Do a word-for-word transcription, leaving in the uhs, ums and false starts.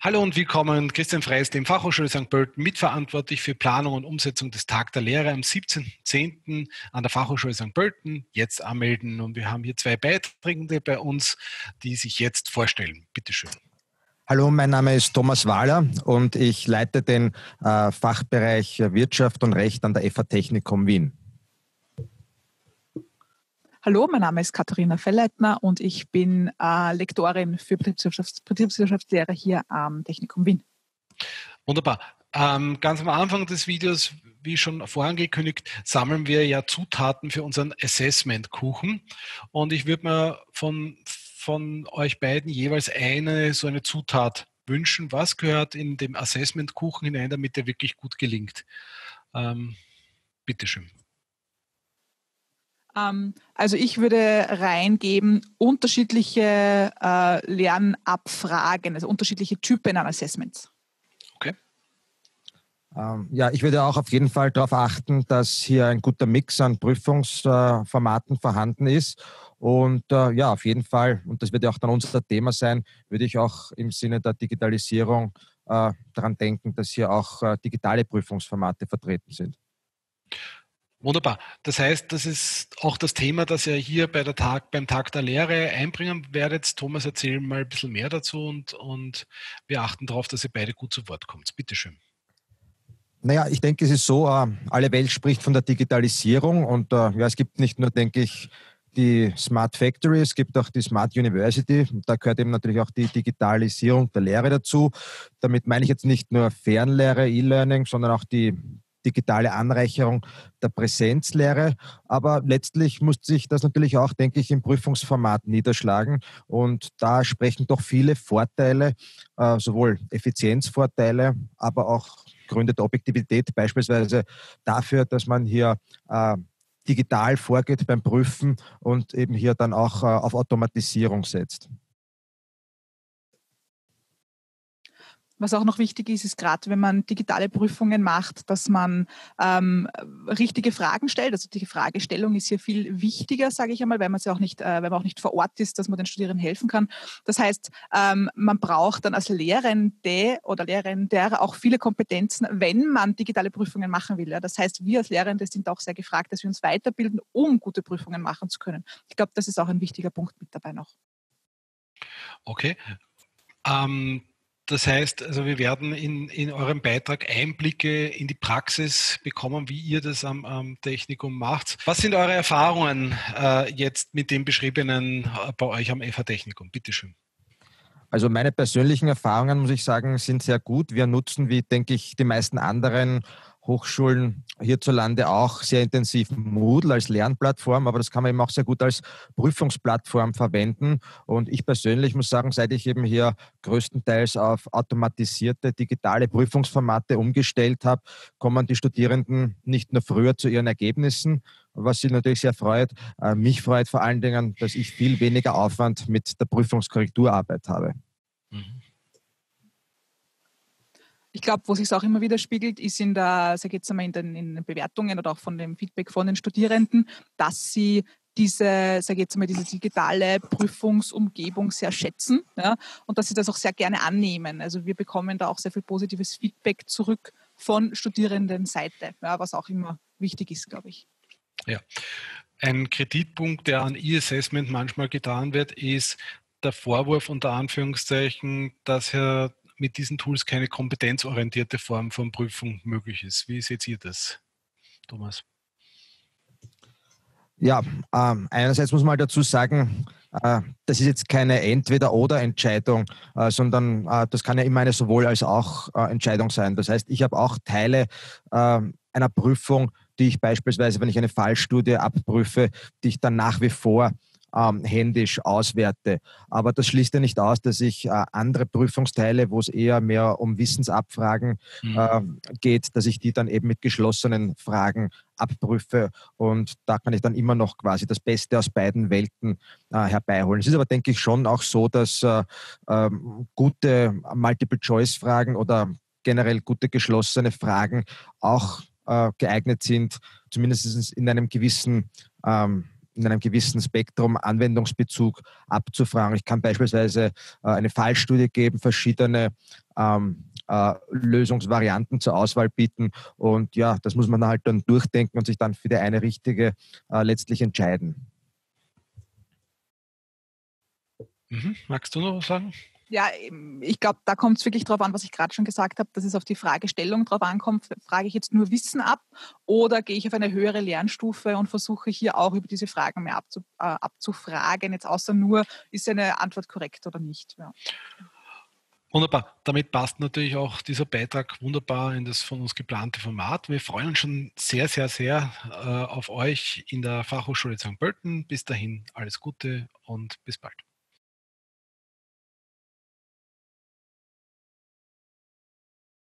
Hallo und willkommen, Christian Freis, dem Fachhochschule Sankt Pölten, mitverantwortlich für Planung und Umsetzung des Tag der Lehre am siebzehnten zehnten an der Fachhochschule Sankt Pölten. Jetzt anmelden und wir haben hier zwei Beiträge bei uns, die sich jetzt vorstellen. Bitte schön. Hallo, mein Name ist Thomas Wahler und ich leite den äh, Fachbereich Wirtschaft und Recht an der F A Technikum Wien. Hallo, mein Name ist Katharina Fellleitner und ich bin äh, Lektorin für Betriebswirtschafts Betriebswirtschaftslehre hier am Technikum Wien. Wunderbar. Ähm, ganz am Anfang des Videos, wie schon vorangekündigt, sammeln wir ja Zutaten für unseren Assessment-Kuchen. Und ich würde mir von, von euch beiden jeweils eine so eine Zutat wünschen. Was gehört in dem Assessment-Kuchen hinein, damit der wirklich gut gelingt? Ähm, bitteschön. Also ich würde reingeben, unterschiedliche äh, Lernabfragen, also unterschiedliche Typen an Assessments. Okay. Ähm, ja, ich würde auch auf jeden Fall darauf achten, dass hier ein guter Mix an Prüfungsformaten äh, vorhanden ist. Und äh, ja, auf jeden Fall, und das wird ja auch dann unser Thema sein, würde ich auch im Sinne der Digitalisierung äh, daran denken, dass hier auch äh, digitale Prüfungsformate vertreten sind. Wunderbar. Das heißt, das ist auch das Thema, das ihr hier bei der Tag, beim Tag der Lehre einbringen werdet. Thomas, erzähl mal ein bisschen mehr dazu und, und wir achten darauf, dass ihr beide gut zu Wort kommt. Bitte schön. Naja, ich denke, es ist so, äh, alle Welt spricht von der Digitalisierung und äh, ja, es gibt nicht nur, denke ich, die Smart Factory, es gibt auch die Smart University. Da gehört eben natürlich auch die Digitalisierung der Lehre dazu. Damit meine ich jetzt nicht nur Fernlehre, E-Learning, sondern auch die digitale Anreicherung der Präsenzlehre. Aber letztlich muss sich das natürlich auch, denke ich, im Prüfungsformat niederschlagen. Und da sprechen doch viele Vorteile, äh, sowohl Effizienzvorteile, aber auch Gründe der Objektivität, beispielsweise dafür, dass man hier äh, digital vorgeht beim Prüfen und eben hier dann auch äh, auf Automatisierung setzt. Was auch noch wichtig ist, ist gerade, wenn man digitale Prüfungen macht, dass man ähm, richtige Fragen stellt. Also die Fragestellung ist hier viel wichtiger, sage ich einmal, weil man es ja auch nicht, äh, weil man auch nicht vor Ort ist, dass man den Studierenden helfen kann. Das heißt, ähm, man braucht dann als Lehrende oder Lehrender auch viele Kompetenzen, wenn man digitale Prüfungen machen will. Ja. Das heißt, wir als Lehrende sind auch sehr gefragt, dass wir uns weiterbilden, um gute Prüfungen machen zu können. Ich glaube, das ist auch ein wichtiger Punkt mit dabei noch. Okay. Ähm Das heißt, also wir werden in, in eurem Beitrag Einblicke in die Praxis bekommen, wie ihr das am, am Technikum macht. Was sind eure Erfahrungen äh, jetzt mit dem Beschriebenen äh, bei euch am F A Technikum? Bitte schön. Also meine persönlichen Erfahrungen, muss ich sagen, sind sehr gut. Wir nutzen, wie denke ich, die meisten anderen Hochschulen hierzulande auch sehr intensiv Moodle als Lernplattform, aber das kann man eben auch sehr gut als Prüfungsplattform verwenden. Und ich persönlich muss sagen, seit ich eben hier größtenteils auf automatisierte digitale Prüfungsformate umgestellt habe, kommen die Studierenden nicht nur früher zu ihren Ergebnissen, was sie natürlich sehr freut. Mich freut vor allen Dingen, dass ich viel weniger Aufwand mit der Prüfungskorrekturarbeit habe. Mhm. Ich glaube, wo sich es auch immer wieder spiegelt, ist in der, sag ich jetzt einmal, in den, in den Bewertungen oder auch von dem Feedback von den Studierenden, dass sie diese, sag ich jetzt mal, diese digitale Prüfungsumgebung sehr schätzen, ja, und dass sie das auch sehr gerne annehmen. Also wir bekommen da auch sehr viel positives Feedback zurück von Studierendenseite, ja, was auch immer wichtig ist, glaube ich. Ja, ein Kritikpunkt, der an E-Assessment manchmal getan wird, ist der Vorwurf unter Anführungszeichen, dass ja mit diesen Tools keine kompetenzorientierte Form von Prüfung möglich ist. Wie seht ihr das, Thomas? Ja, ähm, einerseits muss man dazu sagen, äh, das ist jetzt keine Entweder-oder-Entscheidung, äh, sondern äh, das kann ja immer eine sowohl als auch äh, Entscheidung sein. Das heißt, ich habe auch Teile äh, einer Prüfung, die ich beispielsweise, wenn ich eine Fallstudie abprüfe, die ich dann nach wie vor ähm, händisch auswerte. Aber das schließt ja nicht aus, dass ich äh, andere Prüfungsteile, wo es eher mehr um Wissensabfragen Mhm. äh, geht, dass ich die dann eben mit geschlossenen Fragen abprüfe und da kann ich dann immer noch quasi das Beste aus beiden Welten äh, herbeiholen. Es ist aber, denke ich, schon auch so, dass äh, ähm, gute Multiple-Choice-Fragen oder generell gute geschlossene Fragen auch äh, geeignet sind, zumindest in einem gewissen ähm, in einem gewissen Spektrum Anwendungsbezug abzufragen. Ich kann beispielsweise äh, eine Fallstudie geben, verschiedene ähm, äh, Lösungsvarianten zur Auswahl bieten und ja, das muss man halt dann durchdenken und sich dann für die eine richtige äh, letztlich entscheiden. Mhm. Magst du noch was sagen? Ja, ich glaube, da kommt es wirklich darauf an, was ich gerade schon gesagt habe, dass es auf die Fragestellung drauf ankommt. Frage ich jetzt nur Wissen ab oder gehe ich auf eine höhere Lernstufe und versuche hier auch über diese Fragen mehr abzu, äh, abzufragen, jetzt außer nur, ist eine Antwort korrekt oder nicht. Ja. Wunderbar. Damit passt natürlich auch dieser Beitrag wunderbar in das von uns geplante Format. Wir freuen uns schon sehr, sehr, sehr äh, auf euch in der Fachhochschule Sankt Pölten. Bis dahin alles Gute und bis bald.